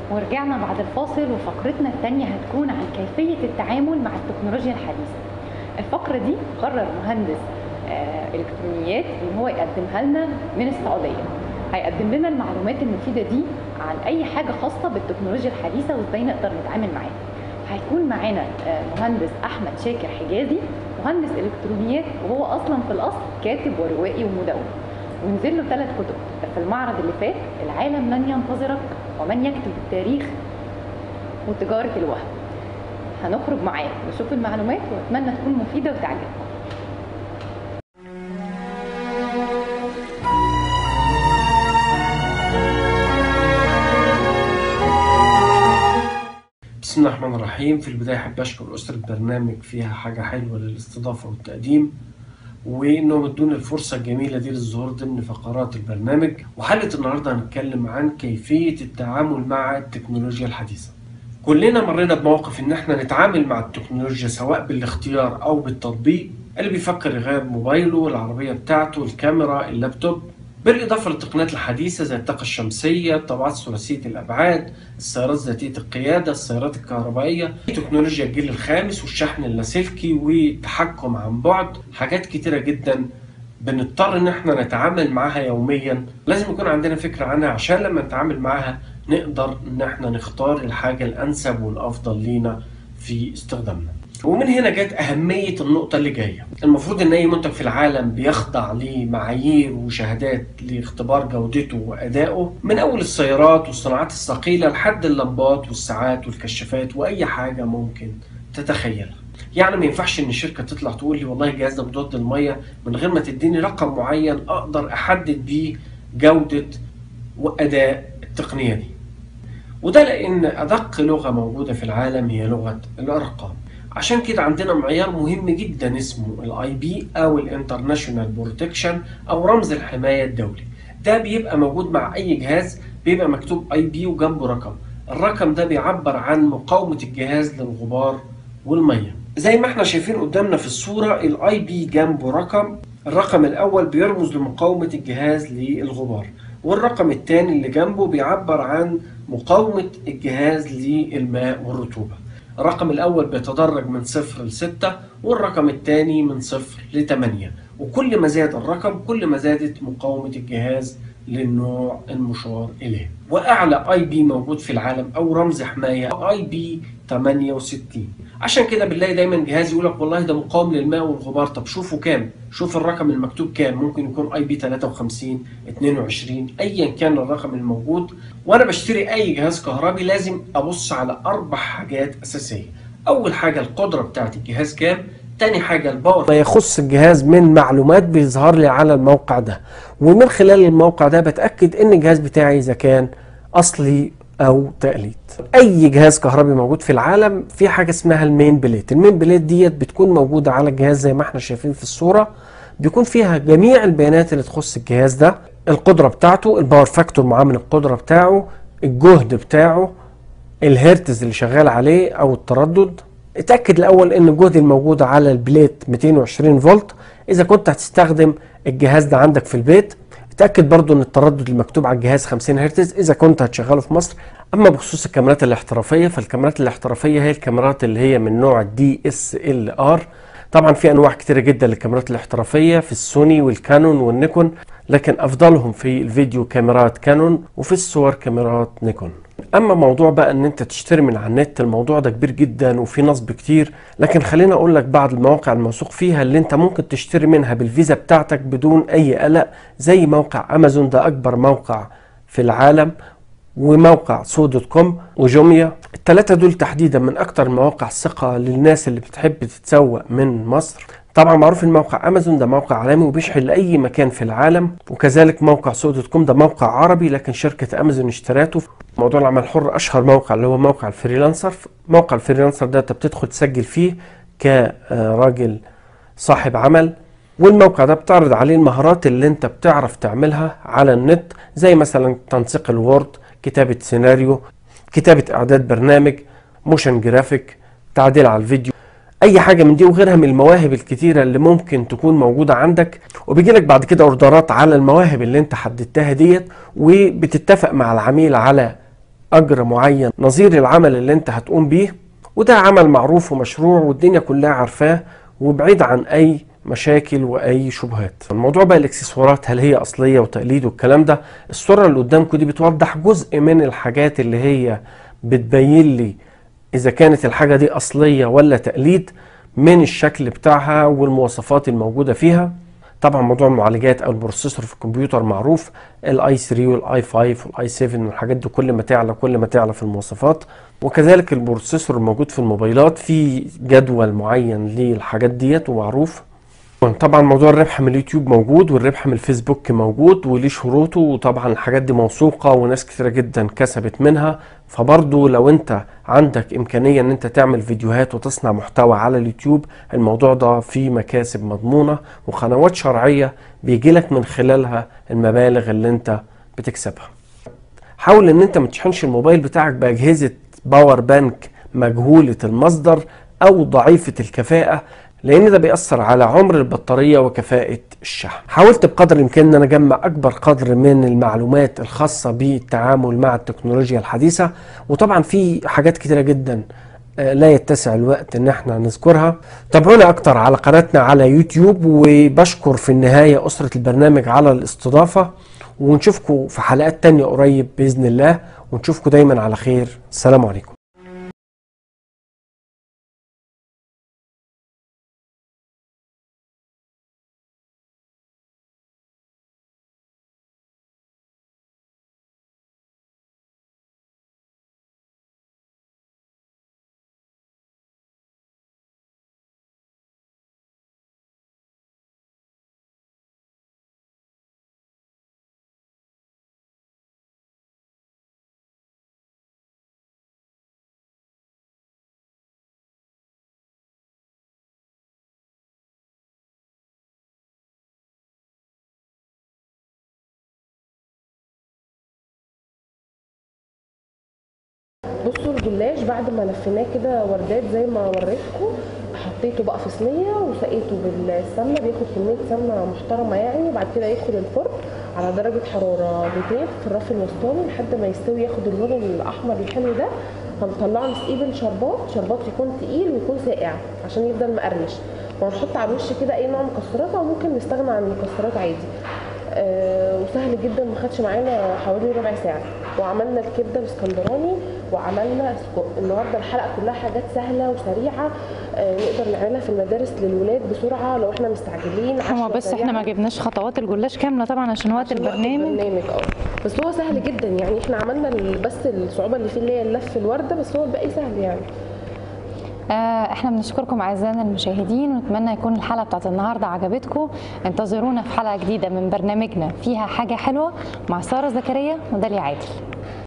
ورجعنا بعد الفاصل، وفقرتنا الثانية هتكون عن كيفية التعامل مع التكنولوجيا الحديثة. الفقرة دي قرر مهندس إلكترونيات إن هو يقدمها لنا من السعودية. هيقدم لنا المعلومات المفيدة دي عن أي حاجة خاصة بالتكنولوجيا الحديثة وإزاي نقدر نتعامل معاها. هيكون معانا مهندس أحمد شاكر حجازي، مهندس إلكترونيات، وهو أصلا في الأصل كاتب وروائي ومدون، ونزل له 3 كتب في المعرض اللي فات: العالم من ينتظرك، ومن يكتب التاريخ، وتجارة الوهم. هنخرج معاه نشوف المعلومات، واتمنى تكون مفيدة وتعجبكم. بسم الله الرحمن الرحيم. في البداية أحب أشكر أسرة برنامج فيها حاجة حلوة للاستضافة والتقديم، وإنهم ادوني الفرصة الجميلة دي للظهور ضمن فقرات البرنامج. وحلقة النهاردة هنتكلم عن كيفية التعامل مع التكنولوجيا الحديثة. كلنا مرينا بموقف إن احنا نتعامل مع التكنولوجيا سواء بالاختيار أو بالتطبيق. اللي بيفكر يغير موبايله، العربية بتاعته، الكاميرا، اللابتوب، بالإضافة للتقنيات الحديثة زي الطاقة الشمسية، الطابعات ثلاثية الأبعاد، السيارات ذاتية القيادة، السيارات الكهربائية، تكنولوجيا الجيل الخامس، والشحن اللاسلكي، والتحكم عن بعد. حاجات كتيرة جدا بنضطر إن احنا نتعامل معاها يوميا. لازم يكون عندنا فكرة عنها عشان لما نتعامل معاها نقدر إن احنا نختار الحاجة الأنسب والأفضل لينا في استخدامنا. ومن هنا جت أهمية النقطة اللي جاية. المفروض إن أي منتج في العالم بيخضع لمعايير وشهادات لاختبار جودته وأدائه، من أول السيارات والصناعات الثقيلة لحد اللمبات والساعات والكشافات وأي حاجة ممكن تتخيلها. يعني ما ينفعش إن الشركة تطلع تقول لي والله الجهاز ده مضاد للمية من غير ما تديني رقم معين أقدر أحدد بيه جودة وأداء التقنية دي. وده لأن أدق لغة موجودة في العالم هي لغة الأرقام. عشان كده عندنا معيار مهم جدا اسمه الاي بي او الانترناشونال بروتكشن او رمز الحماية الدولي. ده بيبقى موجود مع اي جهاز، بيبقى مكتوب اي بي وجنبه رقم. الرقم ده بيعبر عن مقاومة الجهاز للغبار والمية. زي ما احنا شايفين قدامنا في الصورة، الاي بي جنبه رقم. الرقم الاول بيرمز لمقاومة الجهاز للغبار، والرقم الثاني اللي جنبه بيعبر عن مقاومة الجهاز للماء والرطوبة. الرقم الأول بيتدرج من 0 ل 6، والرقم الثاني من 0 ل 8، وكل ما زاد الرقم كل ما زادت مقاومة الجهاز للنوع المشار إليه. وأعلى اي بي موجود في العالم أو رمز حماية اي بي 68. عشان كده بنلاقي دايما جهاز يقول لك والله ده مقاوم للماء والغبار. طب شوفوا كام، شوف الرقم المكتوب كام. ممكن يكون اي بي 53 22 ايا كان الرقم الموجود. وانا بشتري اي جهاز كهربي لازم ابص على 4 حاجات اساسيه. اول حاجه القدره بتاعت الجهاز كام، تاني حاجه الباور ما يخص الجهاز من معلومات بيظهر لي على الموقع ده، ومن خلال الموقع ده بتاكد ان الجهاز بتاعي اذا كان اصلي او تقليد. اي جهاز كهربي موجود في العالم في حاجه اسمها المين بليت. المين بليت ديت بتكون موجوده على الجهاز زي ما احنا شايفين في الصوره. بيكون فيها جميع البيانات اللي تخص الجهاز ده، القدره بتاعته، الباور فاكتور معامل القدره بتاعه، الجهد بتاعه، الهرتز اللي شغال عليه او التردد. اتاكد الاول ان الجهد الموجود على البليت 220 فولت اذا كنت هتستخدم الجهاز ده عندك في البيت. اتاكد برضو ان التردد المكتوب على الجهاز 50 هرتز اذا كنت هتشغله في مصر. اما بخصوص الكاميرات الاحترافيه، فالكاميرات الاحترافيه هي الكاميرات اللي هي من نوع DSLR. طبعا في انواع كتيره جدا للكاميرات الاحترافيه، في السوني والكانون والنيكون، لكن افضلهم في الفيديو كاميرات كانون، وفي الصور كاميرات نيكون. اما موضوع بقى ان انت تشتري من على النت، الموضوع ده كبير جدا وفي نصب كتير، لكن خلينا اقول لك بعض المواقع الموثوق فيها اللي انت ممكن تشتري منها بالفيزا بتاعتك بدون اي قلق، زي موقع امازون، ده اكبر موقع في العالم، وموقع سو.com وجوميا. الثلاثه دول تحديدا من اكتر المواقع الثقه للناس اللي بتحب تتسوق من مصر. طبعا معروف ان موقع امازون ده موقع عالمي وبيشحن لاي مكان في العالم، وكذلك موقع سو.com ده موقع عربي لكن شركه امازون اشتراته. موضوع العمل الحر اشهر موقع اللي هو موقع الفريلانسر. موقع الفريلانسر ده انت بتدخل تسجل فيه كراجل صاحب عمل، والموقع ده بتعرض عليه المهارات اللي انت بتعرف تعملها على النت، زي مثلا تنسيق الوورد، كتابة سيناريو، كتابة اعداد برنامج، موشن جرافيك، تعديل على الفيديو، اي حاجة من دي وغيرها من المواهب الكتيرة اللي ممكن تكون موجودة عندك. وبيجي لك بعد كده اوردرات على المواهب اللي انت حددتها ديت، وبتتفق مع العميل على اجر معين نظير العمل اللي انت هتقوم بيه، وده عمل معروف ومشروع والدنيا كلها عارفاه وبعيد عن اي مشاكل واي شبهات. الموضوع بقى الاكسسوارات، هل هي اصليه وتقليد والكلام ده؟ الصوره اللي قدامكم دي بتوضح جزء من الحاجات اللي هي بتبين لي اذا كانت الحاجه دي اصليه ولا تقليد من الشكل بتاعها والمواصفات الموجوده فيها. طبعا موضوع المعالجات او البروسيسور في الكمبيوتر معروف، الاي 3 والاي 5 والاي 7 والحاجات دي كل ما تعلى كل ما تعلى في المواصفات. وكذلك البروسيسور الموجود في الموبايلات في جدول معين للحاجات ديت ومعروف. طبعا موضوع الربح من اليوتيوب موجود، والربح من الفيسبوك موجود وليه شروطه، وطبعا الحاجات دي موثوقة وناس كتيرة جدا كسبت منها. فبرضو لو انت عندك امكانية ان انت تعمل فيديوهات وتصنع محتوى على اليوتيوب، الموضوع ده فيه مكاسب مضمونة وقنوات شرعية بيجيلك من خلالها المبالغ اللي انت بتكسبها. حاول ان انت ما تشحنش الموبايل بتاعك باجهزة باور بانك مجهولة المصدر او ضعيفة الكفاءة، لان ده بيأثر على عمر البطارية وكفاءة الشحن. حاولت بقدر الامكان ان انا اجمع اكبر قدر من المعلومات الخاصة بالتعامل مع التكنولوجيا الحديثة، وطبعا في حاجات كتيرة جدا لا يتسع الوقت ان احنا نذكرها. تابعونا اكتر على قناتنا على يوتيوب، وبشكر في النهاية اسرة البرنامج على الاستضافة، ونشوفكم في حلقات تانية قريب بإذن الله، ونشوفكم دايما على خير. السلام عليكم. بصوا الجلاش بعد ما لفيناه كده وردات زي ما وريتكم، حطيته بقى في صينيه وسقيته بالسمنه، بياخد كميه سمنه محترمه يعني، وبعد كده يدخل الفرن على درجه حراره 200 في الرف الوسطاني لحد ما يستوي ياخد اللون الاحمر الحلو ده. هنطلعه نسقيه بالشربات، شربات يكون تقيل ويكون ساقع عشان يفضل مقرمش، وهنحط على الوش كده اي نوع مكسرات او ممكن نستغنى عن المكسرات عادي. وسهل جدا، ما خدش معانا حوالي ربع ساعه. وعملنا الكبده الاسكندراني وعملنا سجق. النهارده الحلقه كلها حاجات سهله وسريعه نقدر نعملها في المدارس للولاد بسرعه لو احنا مستعجلين. هو بس احنا ما جبناش خطوات الجلاش كامله طبعا عشان وقت البرنامج. بس هو سهل جدا يعني، احنا عملنا بس الصعوبه اللي فيه اللي هي اللف الورده، بس هو الباقي سهل يعني. احنا بنشكركم اعزائنا المشاهدين، ونتمنى يكون الحلقه بتاعت النهارده عجبتكم. انتظرونا في حلقه جديده من برنامجنا فيها حاجه حلوه مع ساره زكريا وداليا عادل.